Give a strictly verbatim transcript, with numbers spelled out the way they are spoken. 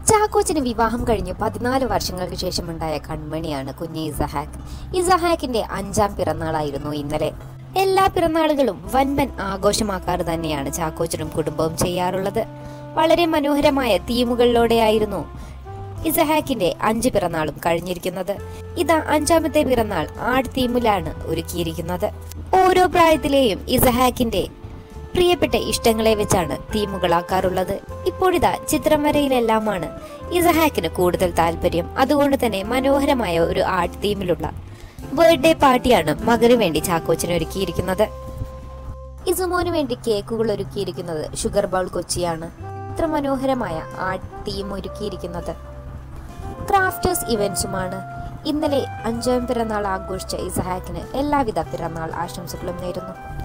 ചാക്കോച്ചന് വിവാഹം കഴിഞ്ഞ് പതിനാല് വർഷങ്ങൾക്ക് ശേഷമുണ്ടായ കൺമണിയാണ് കുഞ്ഞ് ഇസഹാക്ക്. ഇസഹാക്കിന്റെ അഞ്ചാം പിറന്നാളായിരുന്നു ഇന്നലെ. എല്ലാ പിറന്നാളുകളും വൻപൻ ആഘോഷമാക്കാറ് തന്നെയാണ് ചാക്കോച്ചനും കുടുംബവും ചെയ്യാറുള്ളത്. വളരെ മനോഹരമായ തീമുകളിലൂടെയായിരുന്നു ഇസഹാക്കിന്റെ അഞ്ച് പിറന്നാളും കഴിഞ്ഞിരിക്കുന്നത്. ഇതാ അഞ്ചാമത്തെ പിറന്നാൾ ആട് തീമിലാണ് ഒരുക്കിയിരിക്കുന്നത്. ഓരോ പ്രായത്തിലെയും ഇസഹാക്കിന്റെ പ്രിയപ്പെട്ട ഇഷ്ടങ്ങളെ വെച്ചാണ് തീമുകളാക്കാറുള്ളത്. ഇപ്പോഴിതാ ചിത്രം വരയിലെല്ലാമാണ് ഇസഹാക്കിന് കൂടുതൽ താല്പര്യം. അതുകൊണ്ട് തന്നെ മനോഹരമായ ഒരു ആർട്ട് തീമിലുള്ള ബർത്ത്ഡേ പാർട്ടിയാണ് മകന് വേണ്ടി ചാക്കോച്ചന് ഒരുക്കിയിരിക്കുന്നത്. ഇസുമോന് വേണ്ടി കേക്കുകൾ ഒരുക്കിയിരിക്കുന്നത് ഷുഗർ ബൗൾ കൊച്ചിയാണ്. ഇത്ര മനോഹരമായ ആർട്ട് തീം ഒരുക്കിയിരിക്കുന്നത് ക്രാഫ്റ്റേഴ്സ് ഇവന്റ്സുമാണ്. ഇന്നലെ അഞ്ചാം പിറന്നാൾ ആഘോഷിച്ച ഇസഹാക്കിന് എല്ലാവിധ പിറന്നാൾ ആശംസകളും നേരുന്നു.